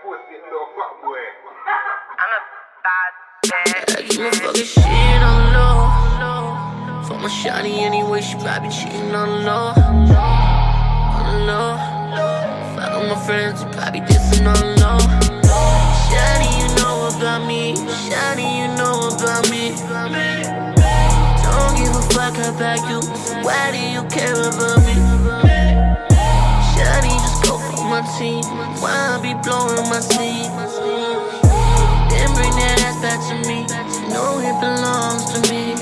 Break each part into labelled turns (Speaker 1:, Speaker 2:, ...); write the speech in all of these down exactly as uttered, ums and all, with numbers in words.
Speaker 1: pussy, little fuck boy.
Speaker 2: I'm a bad bitch.
Speaker 3: I keep my fucking shit on the low. Fuck my shawty anyway, she probably cheating on the low. On the low. Fuck all my friends, they probably dissing on the low. Shawty, you know about me. Shawty, you know about me. Don't give a fuck about you. Why do you care about me? Shawty, just go for my team. Why I be blowing my steam? Then bring that ass back to me. Know it belongs to me.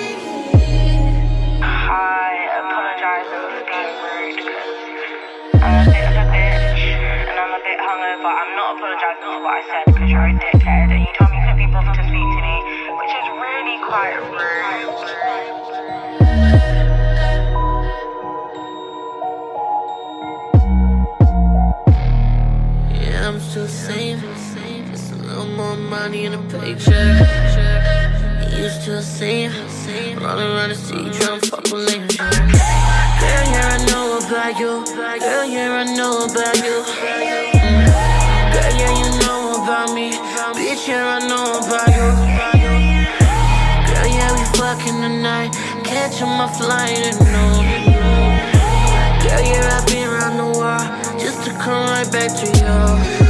Speaker 2: I apologize for being rude because I'm a bit of a bitch and I'm a bit hungover. I'm not apologizing for what I said because you're a dickhead and you told me you couldn't be bothered to speak to me, which is really quite rude.
Speaker 3: Yeah, I'm still the same. Just a little more money in a paycheck. You still the same. Running around the city trying to fuck with lame shit. Girl, yeah, I know about you. Girl, yeah, I know about you. Mm. Girl, yeah, you know about me. Bitch, yeah, I know about you. Girl, yeah, we fucking tonight. Catching my flight and no. Girl, yeah, I've been around the world just to come right back to you.